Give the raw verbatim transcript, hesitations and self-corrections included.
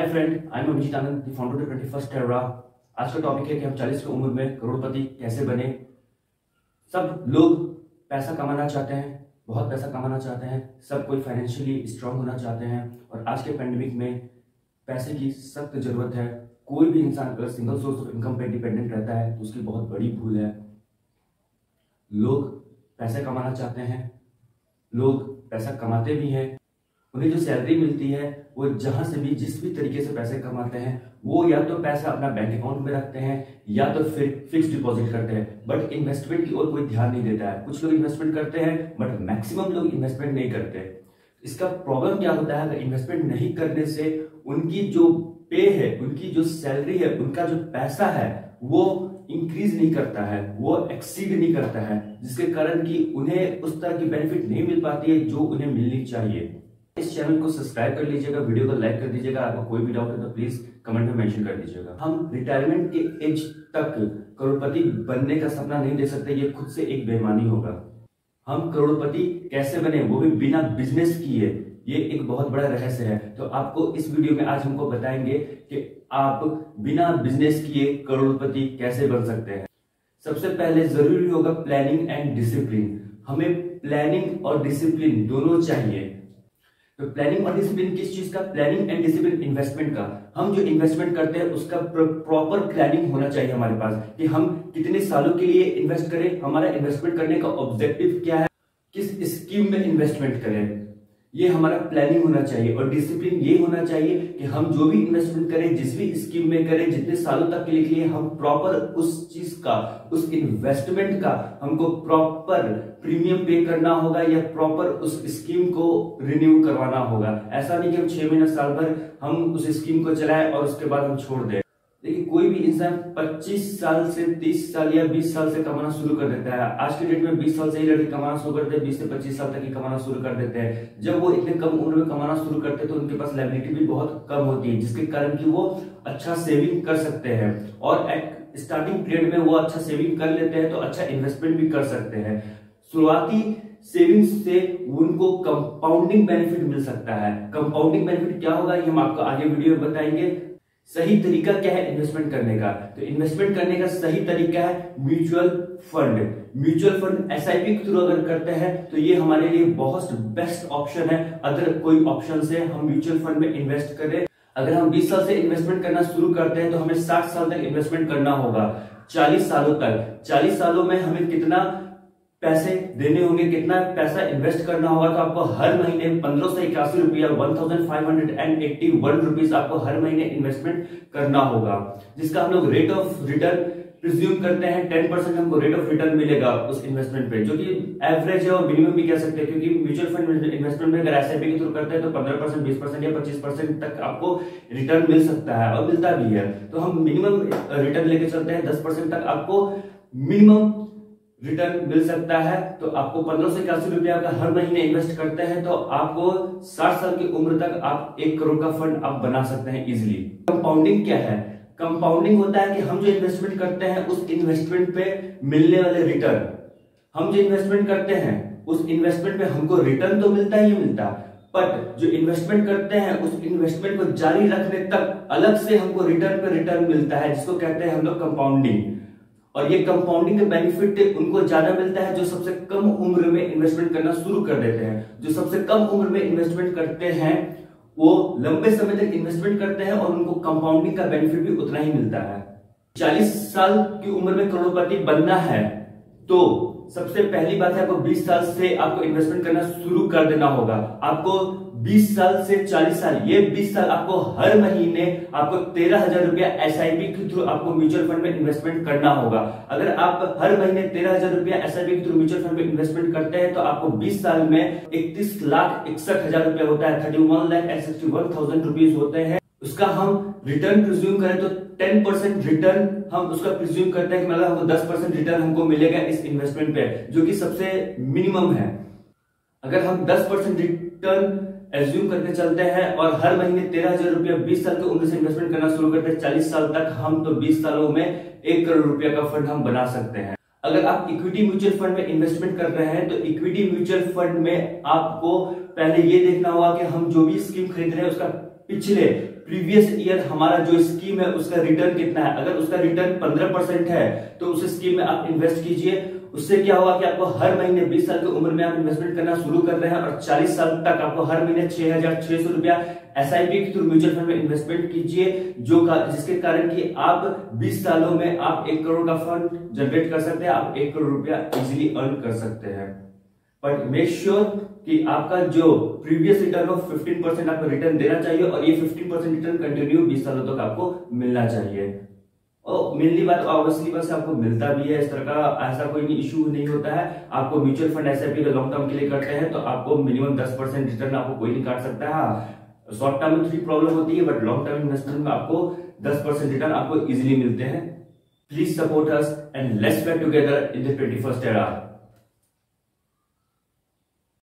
Hi friend, I am Abhijeet Anand, the founder of twenty first era. आज का topic है कि हम चालीस की उम्र में करोड़पति कैसे बने। सब लोग पैसा कमाना चाहते हैं, बहुत पैसा कमाना चाहते हैं, सब कोई फाइनेंशियली स्ट्रांग होना चाहते हैं और आज के पैंडेमिक में पैसे की सख्त जरूरत है। कोई भी इंसान अगर सिंगल सोर्स ऑफ इनकम पे डिपेंडेंट रहता है तो उसकी बहुत बड़ी भूल है। लोग पैसे कमाना चाहते हैं, लोग पैसा कमाते भी हैं, उन्हें जो सैलरी मिलती है वो जहां से भी जिस भी तरीके से पैसे कमाते हैं वो या तो पैसा अपना बैंक अकाउंट में रखते हैं या तो फिर फिक्स डिपॉजिट करते हैं, बट इन्वेस्टमेंट की ओर कोई ध्यान नहीं देता है। कुछ लोग इन्वेस्टमेंट करते हैं बट मैक्सिमम लोग इन्वेस्टमेंट नहीं करते। इसका प्रॉब्लम क्या होता है, अगर इन्वेस्टमेंट नहीं करने से उनकी जो पे है, उनकी जो सैलरी है, उनका जो पैसा है वो इंक्रीज नहीं करता है, वो एक्सीड नहीं करता है, जिसके कारण कि उन्हें उस तरह की बेनिफिट नहीं मिल पाती है जो उन्हें मिलनी चाहिए। इस चैनल को सब्सक्राइब कर लीजिएगा, वीडियो को लाइक कर दीजिएगा। आपको कोई भी डाउट है तो प्लीज कमेंट में मेंशन कर दीजिएगा। हम रिटायरमेंट के एज तक करोड़पति बनने का सपना नहीं दे सकते, ये खुद से एक बेईमानी होगा। हम करोड़पति कैसे बने, वो भी बिना बिजनेस किए, ये एक बहुत बड़ा रहस्य है। तो आपको इस वीडियो में आज हमको बताएंगे कि आप बिना बिजनेस किए करोड़पति कैसे बन सकते हैं। सबसे पहले जरूरी होगा प्लानिंग एंड डिसिप्लिन। हमें प्लानिंग और डिसिप्लिन दोनों चाहिए। तो प्लानिंग और डिसिप्लिन किस चीज का? प्लानिंग एंड डिसिप्लिन इन्वेस्टमेंट का। हम जो इन्वेस्टमेंट करते हैं उसका प्रॉपर प्लानिंग होना चाहिए हमारे पास कि हम कितने सालों के लिए इन्वेस्ट करें, हमारा इन्वेस्टमेंट करने का ऑब्जेक्टिव क्या है, किस स्कीम में इन्वेस्टमेंट करें, ये हमारा प्लानिंग होना चाहिए। और डिसिप्लिन ये होना चाहिए कि हम जो भी इन्वेस्टमेंट करें, जिस भी स्कीम में करें, जितने सालों तक के लिए हम प्रॉपर उस चीज का, उस इन्वेस्टमेंट का हमको प्रॉपर प्रीमियम पे करना होगा या प्रॉपर उस स्कीम को रिन्यू करवाना होगा। ऐसा नहीं कि हम छह महीने साल भर हम उस स्कीम को चलाएं और उसके बाद हम छोड़ दें। देखिए, कोई भी इंसान पच्चीस साल से तीस साल या बीस साल से कमाना शुरू कर देता है। आज के डेट में बीस साल से ही लड़के कमाना शुरू करते हैं, बीस से पच्चीस साल तक ही कमाना शुरू कर देते हैं। जब वो इतने कम उम्र में कमाना शुरू करते हैं तो उनके पास लायबिलिटी भी बहुत कम होती है, जिसके कारण कि वो अच्छा सेविंग कर सकते हैं और एट स्टार्टिंग पीरियड में वो अच्छा सेविंग कर लेते हैं तो अच्छा इन्वेस्टमेंट भी कर सकते हैं। शुरुआती सेविंग्स से उनको कंपाउंडिंग बेनिफिट मिल सकता है। कंपाउंडिंग बेनिफिट क्या होगा ये हम आपको आगे वीडियो में बताएंगे। सही तरीका क्या है इन्वेस्टमेंट करने का? तो इन्वेस्टमेंट करने का सही तरीका है mutual fund. Mutual fund SIP के थ्रू अगर करते हैं तो ये हमारे लिए बहुत बेस्ट ऑप्शन है। अगर कोई ऑप्शन से हम म्यूचुअल फंड में इन्वेस्ट करें, अगर हम बीस साल से इन्वेस्टमेंट करना शुरू करते हैं तो हमें साठ साल तक इन्वेस्टमेंट करना होगा। चालीस सालों तक, चालीस सालों में हमें कितना पैसे देने होंगे, कितना पैसा इन्वेस्ट करना होगा? तो आपको हर महीने पंद्रह सौ इक्यासी रुपया one thousand five hundred and eighty one rupees आपको हर महीने इन्वेस्टमेंट करना होगा, जिसका हम लोग रेट ऑफ रिटर्न प्रिज्यूम करते हैं टेन परसेंट हमको रेट ऑफ रिटर्न मिलेगा उस इन्वेस्टमेंट पे, जो कि एवरेज है और मिनिमम भी कह सकते हैं, क्योंकि म्यूचुअल फंड इन्वेस्टमेंट में अगर एसआईपी के थ्रू करते हैं तो पंद्रह परसेंट, बीस परसेंट या पच्चीस परसेंट तक आपको रिटर्न मिल सकता है और मिलता भी है। तो हम मिनिमम रिटर्न लेके चलते हैं, दस परसेंट तक आपको मिनिमम रिटर्न मिल सकता है। तो आपको पंद्रह सौ इक्यासी रुपया का हर महीने इन्वेस्ट करते हैं तो आपको साठ साल की उम्र तक आप एक करोड़ का फंड आप बना सकते हैं इजिली। कंपाउंडिंग क्या है? कंपाउंडिंग होता है कि हम जो इन्वेस्टमेंट करते हैं उस इन्वेस्टमेंट पे मिलने वाले रिटर्न, हम जो इन्वेस्टमेंट करते हैं उस इन्वेस्टमेंट पे हमको रिटर्न तो मिलता ही मिलता, बट जो इन्वेस्टमेंट करते हैं उस इन्वेस्टमेंट को जारी रखने तक अलग से हमको रिटर्न पे रिटर्न मिलता है, जिसको कहते हैं हम लोग कंपाउंडिंग। और ये कंपाउंडिंग का बेनिफिट उनको ज्यादा मिलता है जो सबसे कम उम्र में इन्वेस्टमेंट करना शुरू कर देते हैं। जो सबसे कम उम्र में इन्वेस्टमेंट करते हैं वो लंबे समय तक इन्वेस्टमेंट करते हैं और उनको कंपाउंडिंग का बेनिफिट भी उतना ही मिलता है। चालीस साल की उम्र में करोड़पति बनना है तो सबसे पहली बात है आपको बीस साल से आपको इन्वेस्टमेंट करना शुरू कर देना होगा। आपको बीस साल से चालीस साल, ये बीस साल आपको हर महीने आपको तेरह हजार रुपया एसआईपी के थ्रू आपको म्यूचुअल फंड में इन्वेस्टमेंट करना होगा। अगर आप हर महीने तेरह हजार रुपया एसआईपी के थ्रू म्यूचुअल फंड में इन्वेस्टमेंट करते हैं तो आपको बीस साल में इकतीस लाख इकसठ हजार रुपया होता है, thirty one lakh and sixty one thousand rupees होते हैं। उसका हम रिटर्न प्रिज्यूम करें तो टेन परसेंट रिटर्न हम उसका प्रिज्यूम करते हैं कि मतलब हमको दस परसेंट रिटर्न हमको मिलेगा इस इन्वेस्टमेंट पे, जो कि सबसे मिनिमम है। अगर हम दस परसेंट रिटर्न एज्यूम करके चलते हैं और हर महीने तेरह हजार रुपया बीस साल की उम्र से इन्वेस्टमेंट करना शुरू करते हैं चालीस साल तक, हम तो बीस सालों में एक करोड़ रुपया का फंड हम बना सकते हैं। अगर आप इक्विटी म्यूचुअल फंड में इन्वेस्टमेंट कर रहे हैं तो इक्विटी म्यूचुअल फंड में आपको पहले ये देखना होगा कि हम जो भी स्कीम खरीद रहे हैं उसका पिछले प्रीवियस ईयर हमारा जो स्कीम है उसका रिटर्न कितना है। अगर उसका रिटर्न पंद्रह परसेंट है तो उस स्कीम में आप इन्वेस्ट कीजिए। उससे क्या होगा कि आपको हर महीने बीस साल की उम्र में आप इन्वेस्टमेंट करना शुरू कर रहे हैं और चालीस साल तक आपको हर महीने छह हजार छह सौ रुपया एसआईपी के थ्रू म्यूचुअल फंड में इन्वेस्टमेंट कीजिए, जो का, जिसके कारण कि आप बीस सालों में आप एक करोड़ का फंड जनरेट कर सकते हैं, आप एक करोड़ रुपया इजिली अर्न कर सकते हैं। बट मेक श्योर कि आपका जो प्रीवियस रिटर्न हो पंद्रह परसेंट आपको रिटर्न देना चाहिए और ये पंद्रह परसेंट रिटर्न कंटिन्यू बीस सालों तक आपको मिलना चाहिए। और मेनली बात ऑब्वियसली बस आपको मिलता भी है, इस तरह का ऐसा कोई इशू नहीं होता है। आपको mutual fund SIP long term के लिए करते हैं तो आपको मिनिमम दस परसेंट रिटर्न आपको कोई नहीं काट सकता है। हाँ, शॉर्ट टर्म में थोड़ी प्रॉब्लम होती है बट लॉन्ग टर्म इन्वेस्टमेंट में आपको दस परसेंट रिटर्न आपको इजिली मिलते हैं। Please support us and let's get together in the twenty first era.